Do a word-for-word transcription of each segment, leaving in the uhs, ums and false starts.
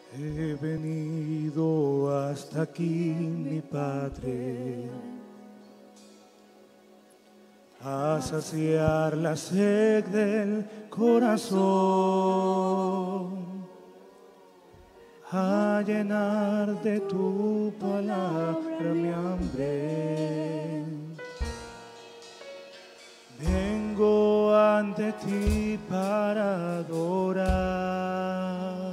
He venido hasta aquí, mi Padre, a saciar la sed del corazón, a llenar de tu palabra mi hambre. Vengo ante ti para adorar.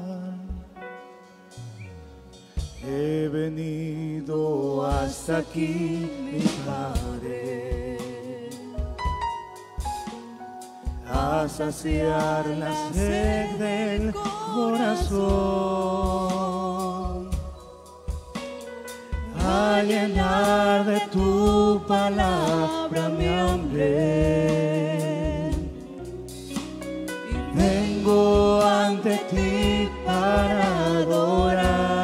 He venido hasta aquí, mi Padre, a saciar la sed del corazón, a llenar de tu palabra mi hambre. Vengo ante ti para adorar.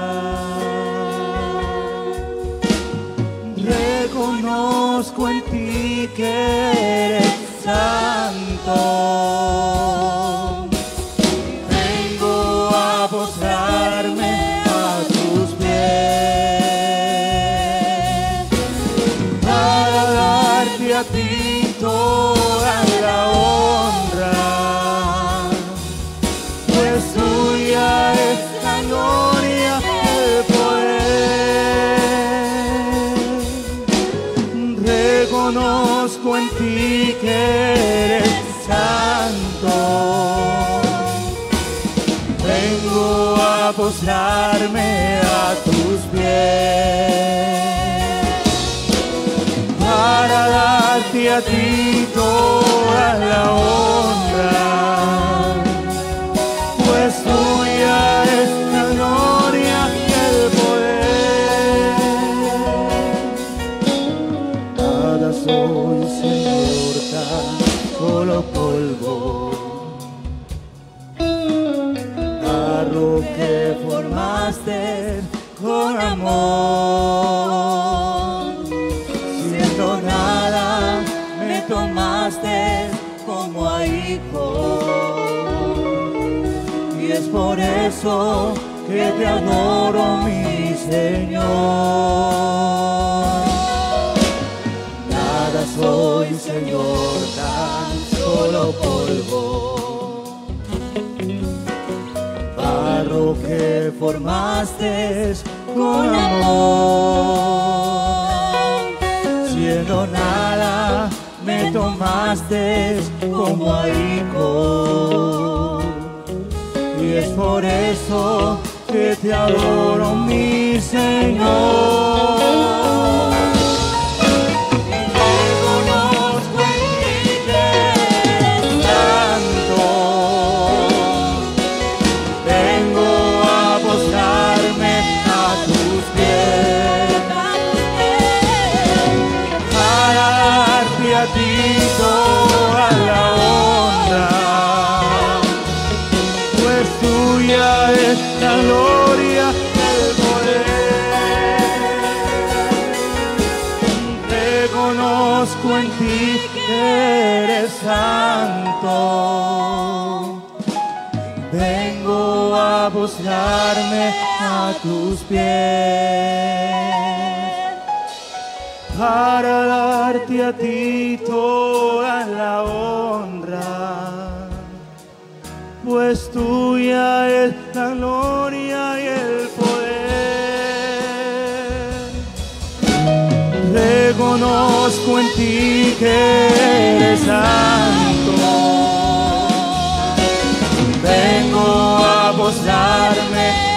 Reconozco en ti que eres santo. Vengo a postrarme a tus pies para darte a ti toda la honra, pues tuya es la gloria y el poder. Reconozco en ti que eres santo. Vengo a postrarme a tus pies para darte a ti toda la honra, pues tuya es la gloria y el poder. Nada soy, Señor, tan solo polvo, barro que formaste con amor. Siendo nada, me tomaste como a hijo, y es por eso que te adoro, mi Señor. Nada soy, Señor, tan solo polvo, barro que formaste con amor. Siendo nada, me tomaste como a hijo, y es por eso que te adoro, mi Señor. A ti toda la honra, pues tuya es la gloria y el poder. Reconozco en ti que eres santo. Vengo a postrarme a tus pies para darte a ti toda la honra, pues tuya es la gloria y el poder. Reconozco en ti que eres santo. Vengo a postrarme